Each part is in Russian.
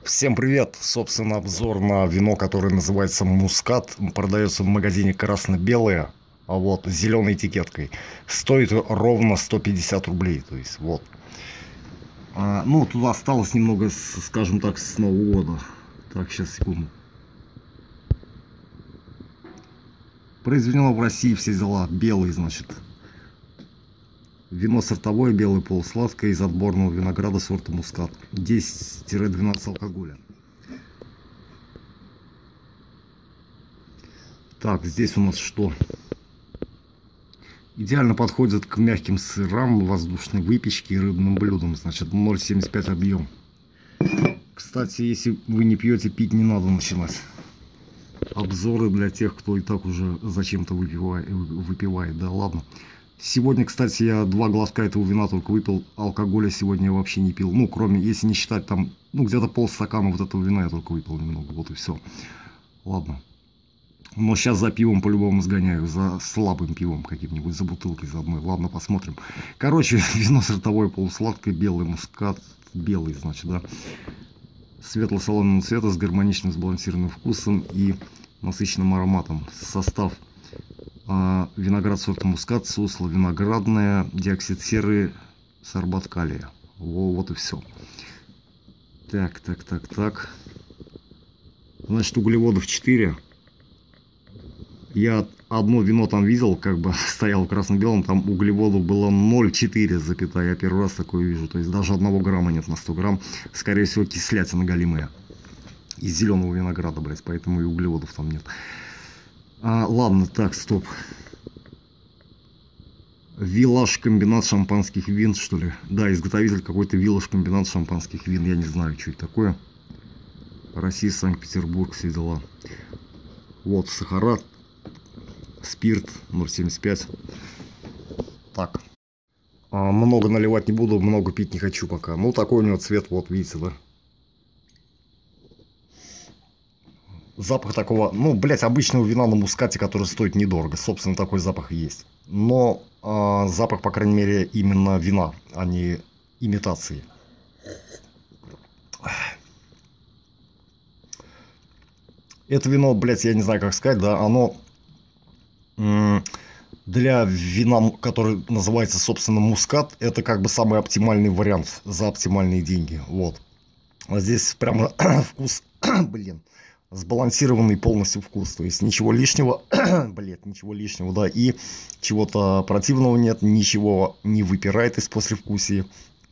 Всем привет! Собственно, обзор на вино, которое называется Мускат. Продается в магазине красно-белое, а вот с зеленой этикеткой. Стоит ровно 150 рублей. То есть, вот. Ну, тут осталось немного, скажем так, с Нового года. Так, сейчас, секунду. Произведено в России, все дела. Белый, значит. Вино сортовое, белый полусладкое, из отборного винограда сорта Мускат. 10-12 алкоголя. Так, здесь у нас что? Идеально подходит к мягким сырам, воздушной выпечке и рыбным блюдам. Значит, 0,75 объем. Кстати, если вы не пьете, пить не надо начинать. Обзоры для тех, кто и так уже зачем-то выпивает. Да ладно. Сегодня, кстати, я 2 глотка этого вина только выпил. Алкоголя сегодня я вообще не пил. Ну, кроме, если не считать там, ну, где-то полстакана вот этого вина я только выпил немного. Вот и все. Ладно. Но сейчас за пивом по-любому сгоняю. За слабым пивом каким-нибудь. За бутылкой за одной. Ладно, посмотрим. Короче, вино сортовое, полусладкое, белый Мускат. Белый, значит, да. Светло-соломенного цвета с гармоничным сбалансированным вкусом и насыщенным ароматом. Состав: виноград сорта Мускат, сусло виноградное, диоксид серы, сорбат калия. Вот и все. Так. Значит, углеводов 4. Я одно вино там видел, как бы стоял красно-белым, там углеводов было 0,4, запятая. Я первый раз такое вижу. То есть даже 1 грамма нет на 100 грамм. Скорее всего, кислятина голимая. Из зеленого винограда, блять, поэтому и углеводов там нет. Ладно, так, стоп. Виллаж комбинат шампанских вин, что ли? Да, изготовитель какой-то Виллаж комбинат шампанских вин. Я не знаю, что это такое. Россия, Санкт-Петербург, все дела. Вот, сахара, спирт 0,75. Так. Много наливать не буду, много пить не хочу пока. Ну, такой у него цвет, вот, видите, да? Запах такого, ну, блять, обычного вина на Мускате, который стоит недорого. Собственно, такой запах и есть. Но запах, по крайней мере, именно вина, а не имитации. Это вино, блять, я не знаю, как сказать, да, оно для вина, который называется, собственно, Мускат, это как бы самый оптимальный вариант за оптимальные деньги. Вот. А здесь прямо вкус, блин, сбалансированный полностью вкус. То есть ничего лишнего, блин, ничего лишнего, да, и чего-то противного нет, ничего не выпирает из послевкусия.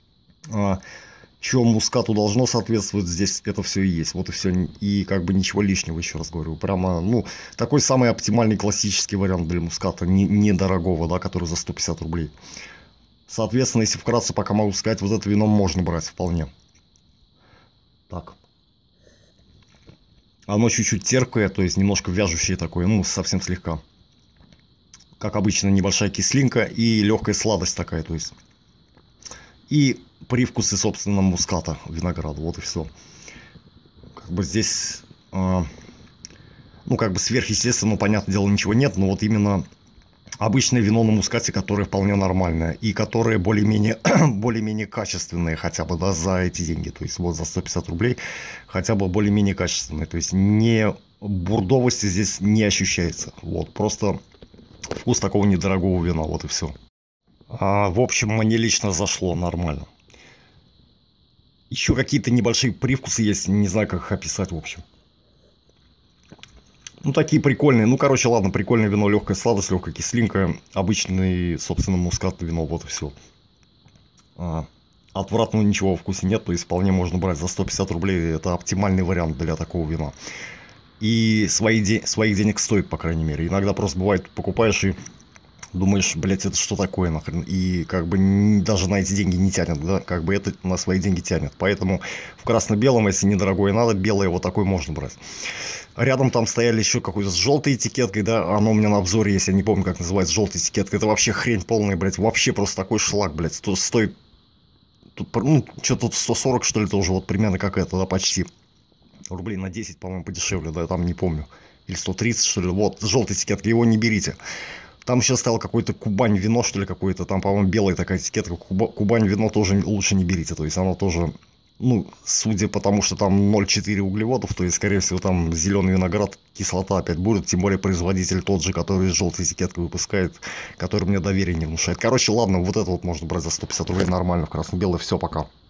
Чего Мускату должно соответствовать, здесь это все и есть. Вот и все. И как бы ничего лишнего, еще раз говорю. Прямо, ну, такой самый оптимальный классический вариант для Муската. Недорогого, да, который за 150 рублей. Соответственно, если вкратце пока могу сказать, вот это вино можно брать вполне. Так. Оно чуть-чуть терпкое, то есть немножко вяжущее такое, ну, совсем слегка. Как обычно, небольшая кислинка и легкая сладость такая, то есть. И привкусы, собственно, муската, винограда, вот и все. Как бы здесь, ну, как бы сверхъестественно, понятное дело, ничего нет, но вот именно обычное вино на Мускате, которое вполне нормальное и которое более-менее более-менее качественное хотя бы, да, за эти деньги, то есть вот за 150 рублей хотя бы более-менее качественное, то есть не бурдовости здесь не ощущается, вот, просто вкус такого недорогого вина, вот и все. В общем, мне лично зашло нормально. Еще какие-то небольшие привкусы есть, не знаю, как их описать, в общем. Ну, такие прикольные. Ну, короче, ладно, прикольное вино, легкая сладость, легкая кислинка. Обычный, собственно, мускатное вино, вот и все. Отвратного ничего вкуса нет, то есть вполне можно брать за 150 рублей. Это оптимальный вариант для такого вина. И своих денег стоит, по крайней мере. Иногда просто бывает, покупаешь и думаешь, блядь, это что такое нахрен? И как бы даже на эти деньги не тянет, да? Как бы это на свои деньги тянет. Поэтому в красно-белом, если недорогое надо, белое вот такое можно брать. Рядом там стояли еще какой-то с желтой этикеткой, да? Оно у меня на обзоре есть, я не помню, как называется, желтая этикетка. Это вообще хрень полная, блядь. Вообще просто такой шлак, блядь. Тут стоит, тут, ну, что тут 140, что ли, тоже вот примерно как это, да, почти. Рублей на 10, по-моему, подешевле, да, я там не помню. Или 130, что ли. Вот, с желтой этикеткой, его не берите. Там еще стоял какой-то Кубань вино, что ли, какое-то. Там, по-моему, белая такая этикетка. Кубань вино тоже лучше не берите. То есть оно тоже Ну, судя по тому, что там 0,4 углеводов, то есть, скорее всего, там зеленый виноград, кислота опять будет. Тем более производитель тот же, который с желтой этикеткой выпускает, который мне доверие не внушает. Короче, ладно, вот это вот можно брать за 150 рублей нормально в красно-белое. Все, пока.